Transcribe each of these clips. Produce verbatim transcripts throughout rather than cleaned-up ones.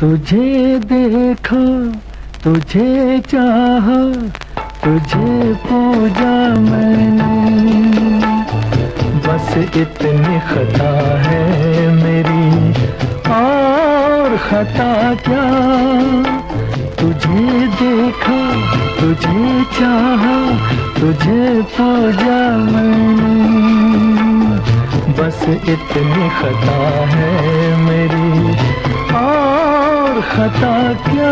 तुझे देखा, तुझे चाहा, तुझे पूजा मैंने, बस इतनी खता है मेरी, और खता क्या। तुझे देखा, तुझे चाहा, तुझे पूजा मैंने, बस इतनी खता है मेरी, और खता क्या।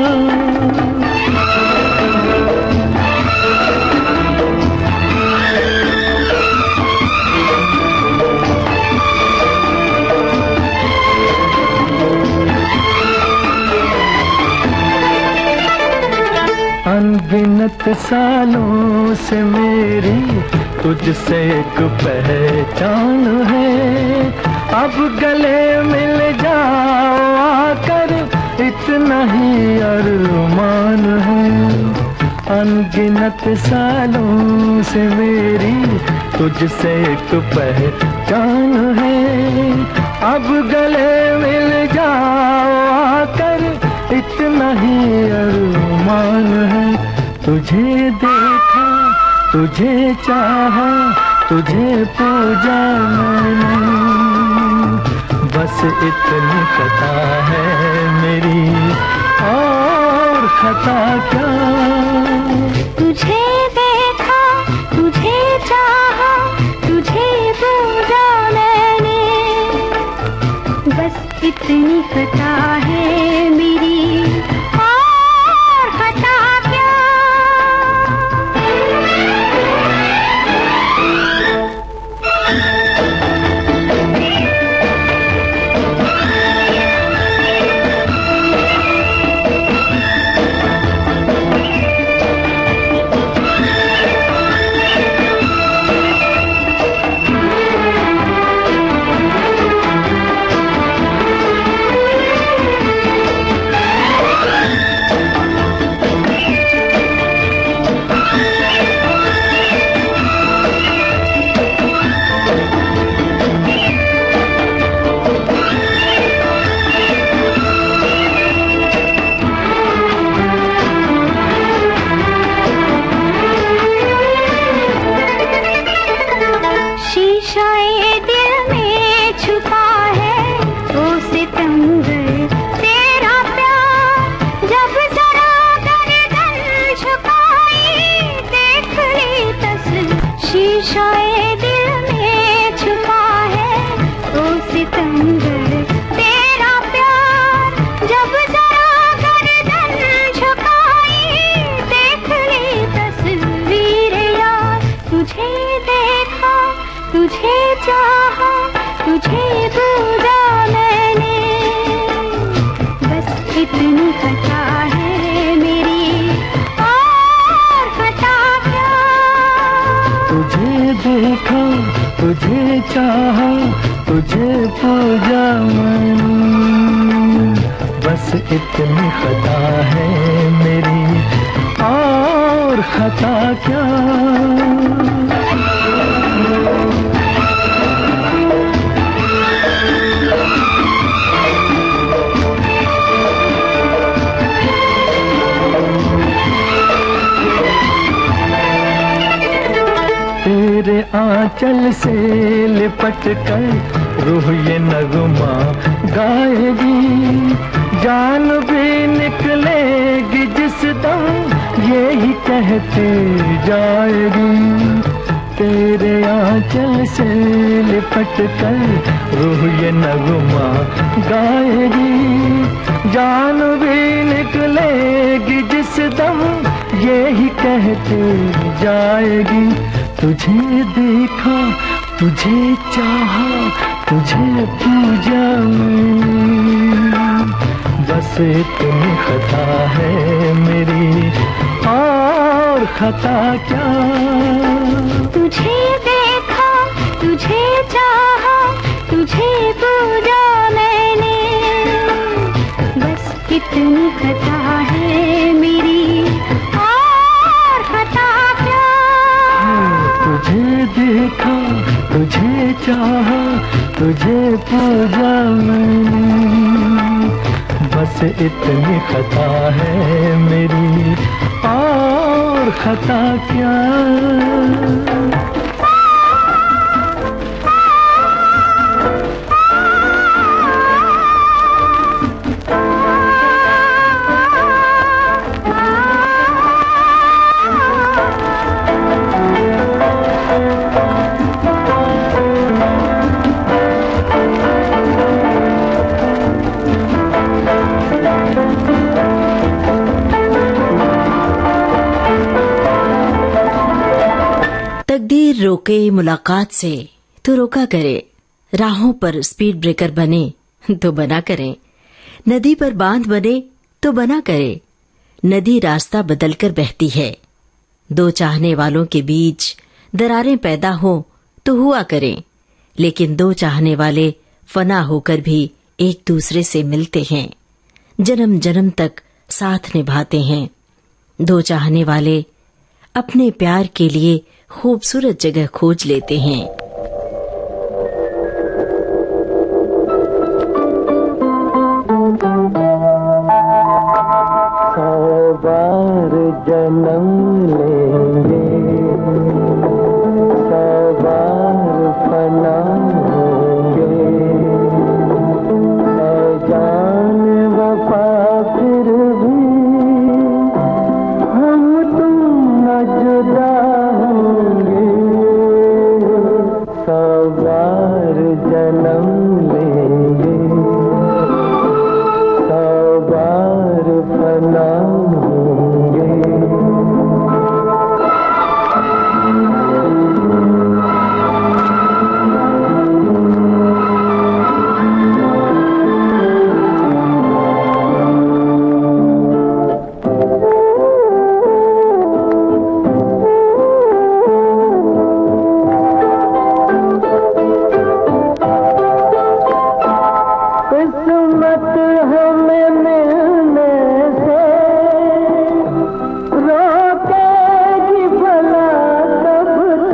अनगिनत सालों से मेरी तुझसे एक पहचान है, अब गले मिल जाओ आकर इतना ही अरमान है। अनगिनत सालों से मेरी तुझसे एक पहचान है, अब गले मिल जाओ आकर इतना ही अरमान है। तुझे देखा, तुझे चाहा, तुझे पूजा मैंने, बस इतनी खता है मेरी, और खता क्या। तुझे देखा, तुझे चाहा, तुझे पूजा मैंने, बस इतनी खता है मेरी, और खता क्या। तुझे चाहा, तुझे पूजा मैंने, बस इतनी खता है मेरी, और खता क्या। तुझे देखा, तुझे चाहा, तुझे पूजा मैंने, बस इतनी खता है मेरी, और खता क्या। तेरे आंचल से लिपट कर रूह ये नगमा गाएगी, जान भी निकलेगी जिस दम यही कहते जाएगी। तेरे आंचल से लिपट कर रूह ये नगमा गाएगी, जान भी निकलेगी जिस दम यही कहते जाएगी। तुझे देखा, तुझे चाहा, तुझे पूजा मैं, बस इतनी खता है मेरी, और खता क्या। तुझे देखा, तुझे चाहा, तुझे पूजा मैंने, बस इतनी खता है मेरी, और खता क्या। तुझे देखा, तुझे चाहा, तुझे पूजा मैंने, बस इतनी खता है मेरी, और खता क्या। तकदीर रोके मुलाकात से तो रोका करे, राहों पर स्पीड ब्रेकर बने तो बना करें, नदी पर बांध बने तो बना करे, नदी रास्ता बदलकर बहती है। दो चाहने वालों के बीच दरारें पैदा हो तो हुआ करें, लेकिन दो चाहने वाले फना होकर भी एक दूसरे से मिलते हैं, जन्म जन्म तक साथ निभाते हैं। दो चाहने वाले अपने प्यार के लिए खूबसूरत जगह खोज लेते हैं। सौ बार जन्म लेंगे, सौ बार फना होंगे, ऐ जान वफा फिर भी हम तुम न जुदा होंगे। सौ बार जन्म लेंगे, सौ बार फना होंगे। किस्मत हमें मिलने से रोकेगी भला कब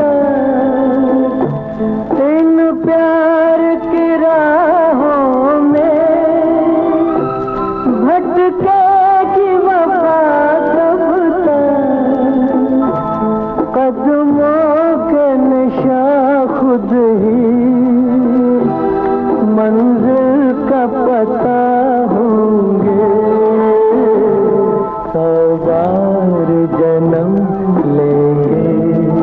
तक, इन प्यार की राहों में भटकेगी वफा कब तक। कदमों के निशा खुद ही मंजिल का पता होंगे। सौ बार जन्म लेंगे,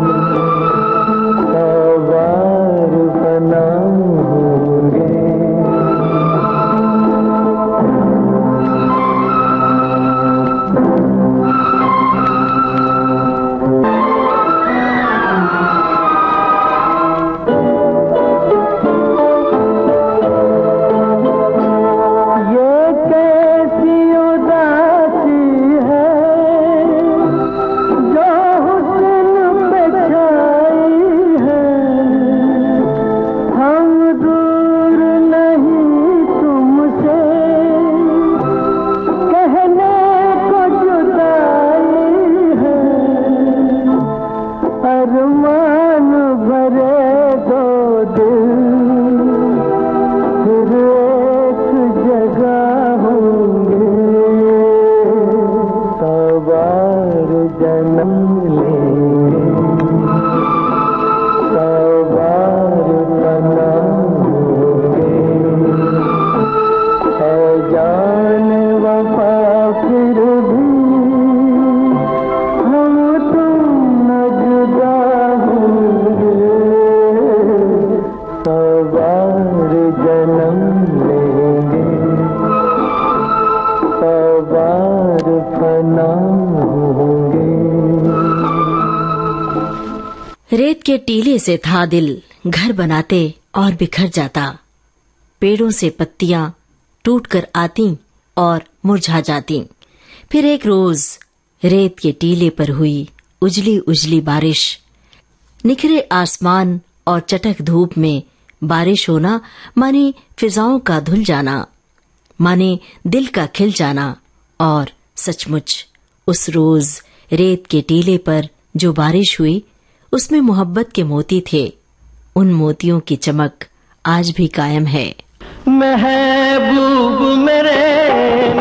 सौ बार फना होंगे। अरमान भरे दो दिल फिर एक जगह होंगे। सौ बार जन्म लेंगे, सौ बार फना होंगे। है जान वफा फिर भी हम तुम न जुदा होंगे। सौ बार जन्म लेंगे, सौ बार फना होंगे। रेत के टीले से था दिल घर बनाते और बिखर जाता, पेड़ों से पत्तियां टूटकर आती और मुरझा जाती। फिर एक रोज रेत के टीले पर हुई उजली उजली बारिश। निखरे आसमान और चटक धूप में बारिश होना माने फिजाओं का धुल जाना, माने दिल का खिल जाना। और सचमुच उस रोज रेत के टीले पर जो बारिश हुई उसमें मोहब्बत के मोती थे। उन मोतियों की चमक आज भी कायम है। महबूब मेरे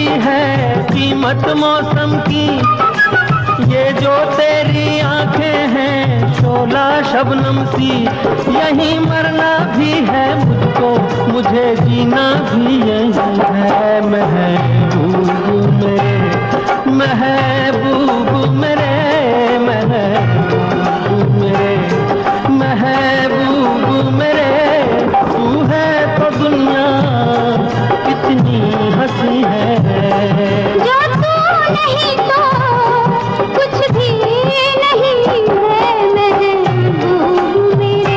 भी है कीमत मौसम की, ये जो तेरी आंखें हैं शोला शबनम सी, यहीं मरना भी है मुझको, मुझे जीना भी यहीं है। महबूब मेरे, महबूब मेरे, महबूब मेरे, महबूब मेरे, तू है तो दुनिया कितनी हंसी है। जो तू नहीं तो कुछ भी नहीं है महबूब मेरे।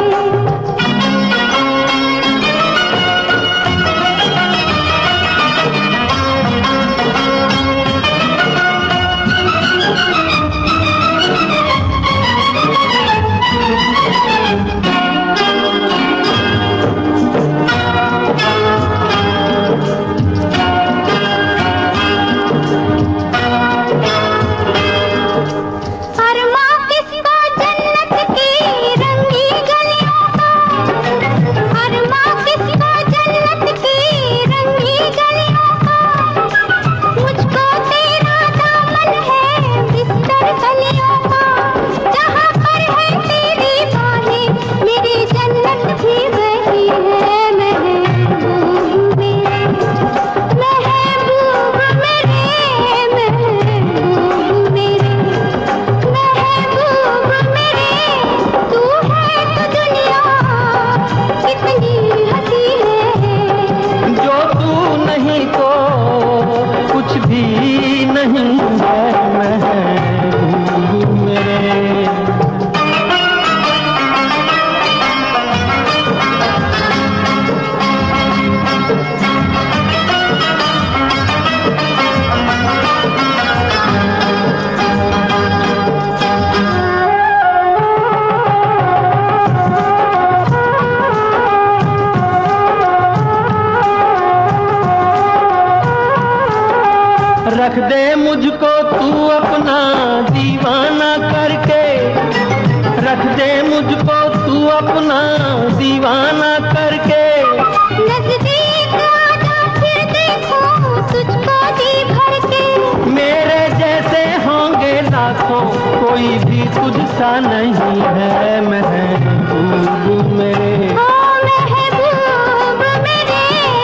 रख दे मुझको तू अपना दीवाना करके, रख दे मुझको तू अपना दीवाना करके। नजदीक आजा फिर देखूं तुझको जी भर के, मेरे जैसे होंगे लाखों कोई भी तुझसा नहीं है। महबूब मेरे, ओ महबूब मेरे,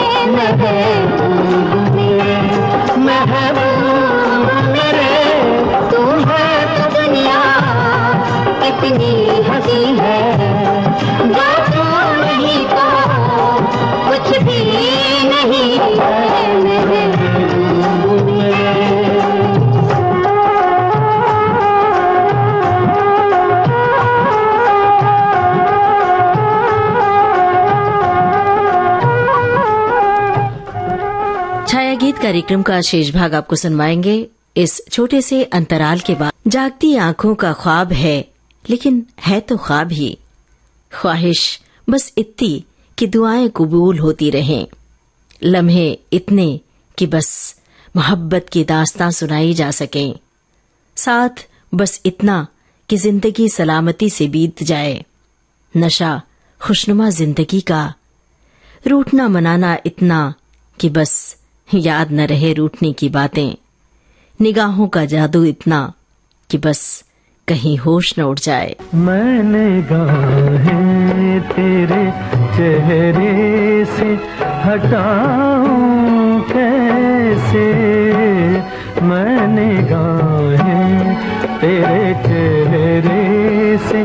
महबूब मेरे, महबूब मेरे, तू है तो दुनिया कितनी हंसी है। जो तू नहीं तो कुछ भी नहीं है महबूब मेरे। छाया गीत कार्यक्रम का शेष भाग आपको सुनवाएंगे इस छोटे से अंतराल के बाद। जागती आंखों का ख्वाब है, लेकिन है तो ख्वाब ही। ख्वाहिश बस इतनी कि दुआएं कबूल होती रहें, लम्हे इतने कि बस मोहब्बत की दास्तां सुनाई जा सकें, साथ बस इतना कि जिंदगी सलामती से बीत जाए। नशा खुशनुमा जिंदगी का, रूठना मनाना इतना कि बस याद न रहे रूठने की बातें। निगाहों का जादू इतना कि बस कहीं होश न उड़ जाए। मैंने गाहें तेरे चेहरे से हटाऊं कैसे, मैंने गाहें तेरे चेहरे से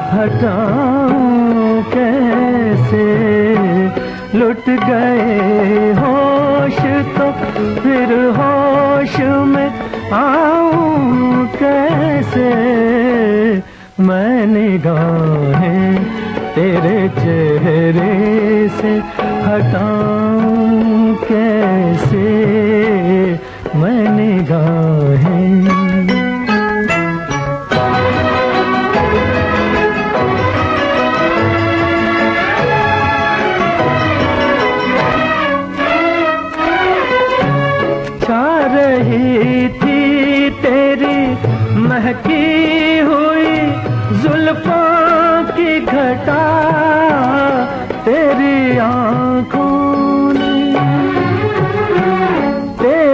हटाऊं कैसे। लुट गए होश तो फिर होश में आऊं कैसे, मैंने गाहें तेरे चेहरे से हटाऊं कैसे, मैंने गाहें। रही थी तेरी महकी हुई जुल्फों की घटा, तेरी आंखों ने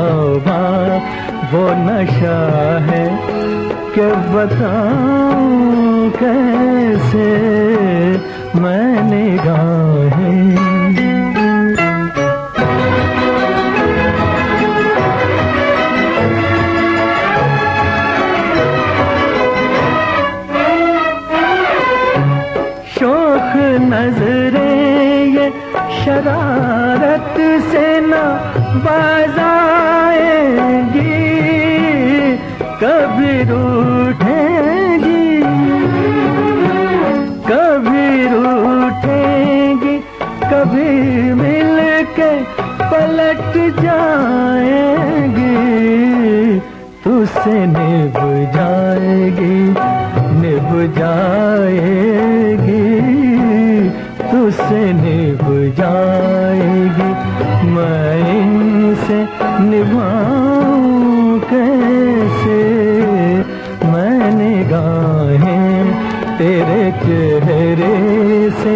तौबा वो नशा है कि बताऊं कैसे मैं निगाहें। शोख नजरें ये शरारत से न बाज आएंगी, कभी रूठेंगी कभी रूठेंगी, कभी मिलके पलट जाएंगी, तुझसे निभ जाएगी निभ जाएगी, तुझसे निभ जाएगी। मैं इनसे निभाऊं कैसे मैं निगाहें, तेरे चेहरे से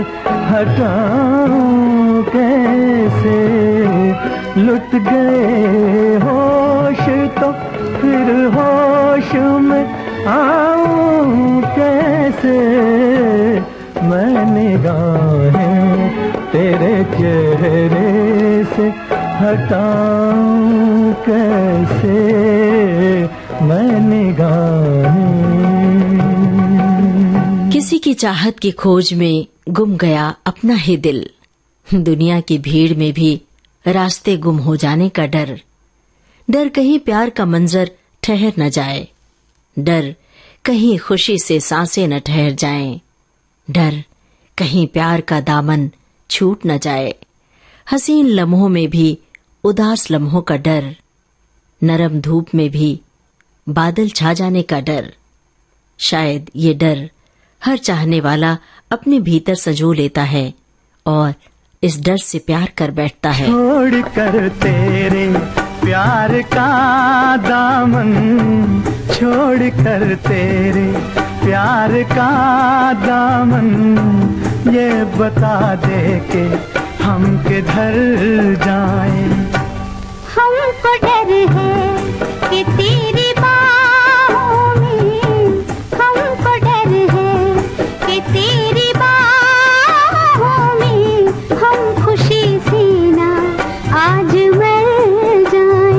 हटाऊं कैसे। लुट गए होश तो फिर होश में आऊं कैसे मैं निगाहें, तेरे चेहरे से हटाऊं कैसे मैं निगाहें। किसी की चाहत की खोज में गुम गया अपना ही दिल, दुनिया की भीड़ में भी रास्ते गुम हो जाने का डर। डर कहीं प्यार का मंजर ठहर न जाए, डर कहीं खुशी से सांसें न ठहर जाएं, डर कहीं प्यार का दामन छूट न जाए। हसीन लम्हों में भी उदास लम्हों का डर, नरम धूप में भी बादल छा जाने का डर। शायद ये डर हर चाहने वाला अपने भीतर संजो लेता है और इस डर से प्यार कर बैठता है। छोड़ कर तेरे प्यार का दामन, छोड़ कर तेरे प्यार का दामन, ये बता दे के हम किधर जाएं। हमको डर है कि तेरी बाहों में, हमको डर है कि तेरी बाहों में हम खुशी से ना आज मर जाएं।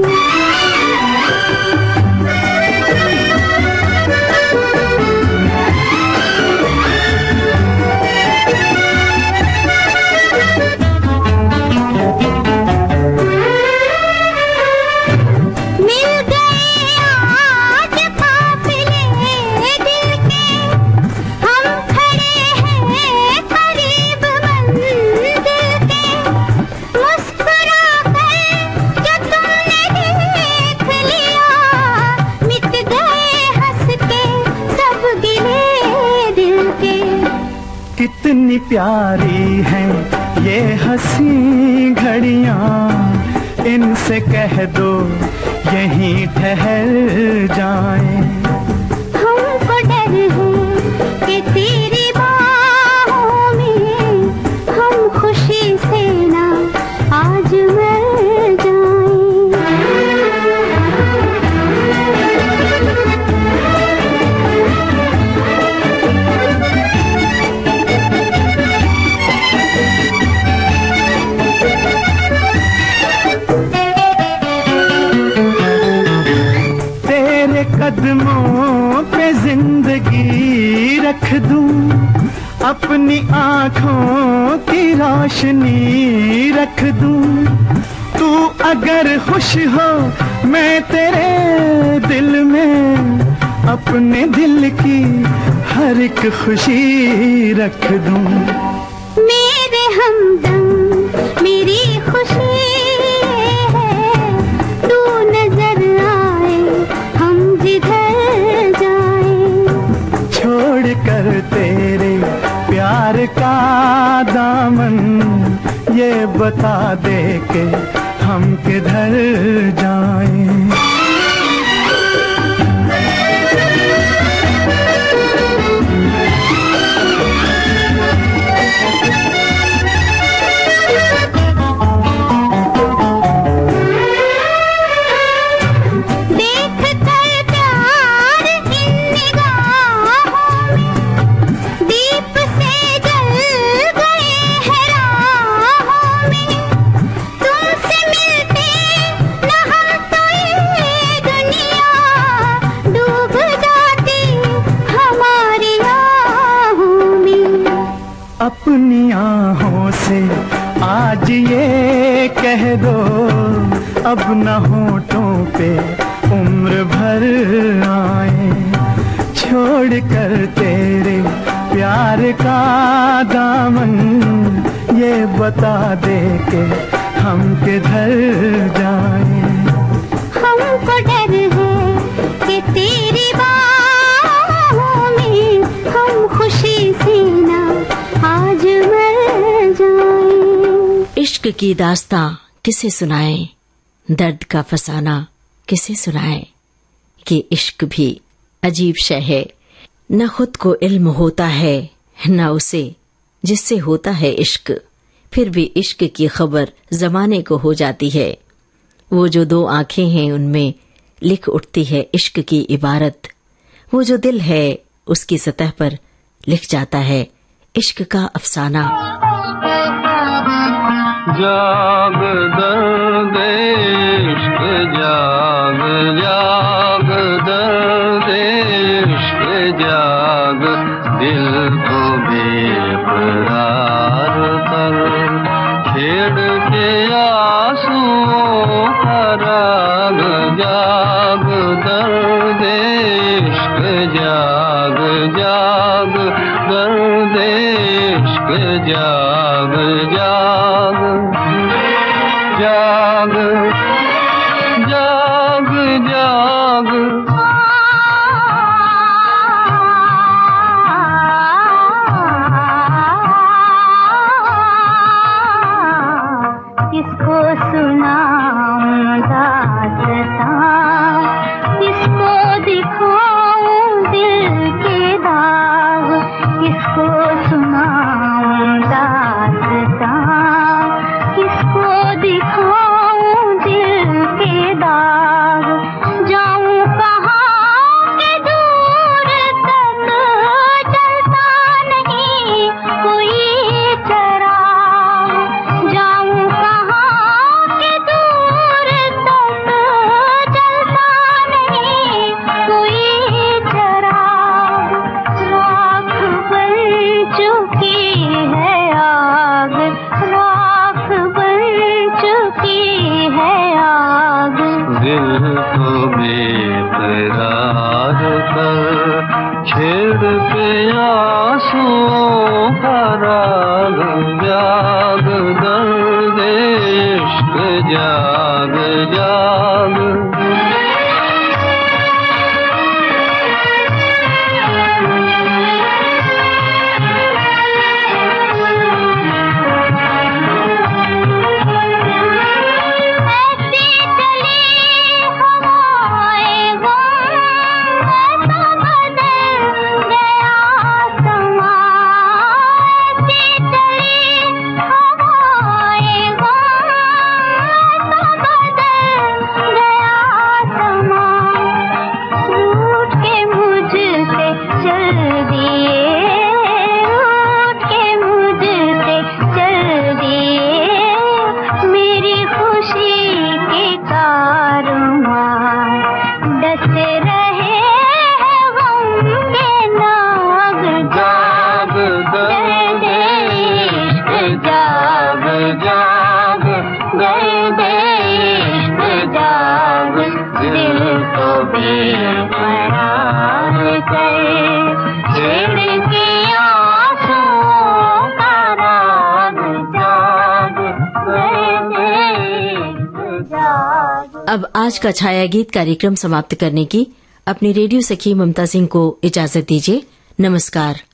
कितनी प्यारी हैं ये हंसी घड़ियां, इनसे कह दो यहीं ठहर जाएं। हमको डर है कि तेरी बाहों में हम खुशी से ना आज मर जाएं। कदमों पे जिंदगी रख दूं, अपनी आँखों की रोशनी रख दूं। तू अगर खुश हो मैं तेरे दिल में अपने दिल की हर एक खुशी रख दूं। मेरे हमदम मेरी खुशी कर तेरे प्यार का दामन, ये बता दे के हम किधर जाएं। निगाहों से आज ये कह दो, अब न होठों पे उम्र भर आए, छोड़ कर तेरे प्यार का दामन, ये बता दे के हम किधर जाएं। हमको डर है कि तेरी बाहों में हम खुशी से ना आज मर जाएं। इश्क की दास्तां किसे सुनाएं, दर्द का फसाना किसे सुनाएं। ये इश्क भी अजीब शय है, न खुद को इल्म होता है न उसे जिससे होता है इश्क, फिर भी इश्क की खबर जमाने को हो जाती है। वो जो दो आंखें हैं उनमें लिख उठती है इश्क की इबारत, वो जो दिल है उसकी सतह पर लिख जाता है इश्क का अफसाना। जाग दर्द इश्क जाग, जाग दर्द इश्क जाग, दिल को बेकरार कर, छेड़ के आंसुओं का राग, जाग दर्द इश्क जाग, जाग दर्द इश्क जाग, जाग जाग जाग जाग। किसको सुनाऊं दास्तां, किसको दिखाऊं दिल के दाग, किसको सुनाऊं दास्तां, किसको दिखाऊं दिल के दाग। जाऊं कहाँ के दूर तक चलता नहीं कोई चराग, जाऊं कहाँ के दूर तक चलता नहीं कोई चराग। राख बन चुकी है आग, राख बन चुकी है आग। दिल को बेकरार कर, छेड़ के आंसुओं का राग, जाग दर्द इश्क जाग, जाग। ऐसी चली हवाएं गम, ऐसा बदल गया समा। ऐसी चली हवाएं गम, ऐसा बदल गया समा। रूठ के मुझसे चल दिए, रूठ के मुझसे चल दिए, मेरी खुशी के कारवां डसे रहे हैं गम के नाग। जाग दर्द इश्क जाग, जाग दर्द इश्क जाग, दिल को बेकरार कर, छेड़ के आंसुओं का राग, जाग दर्द इश्क जाग। अब आज का छाया गीत कार्यक्रम समाप्त करने की अपनी रेडियो सखी ममता सिंह को इजाजत दीजिए। नमस्कार।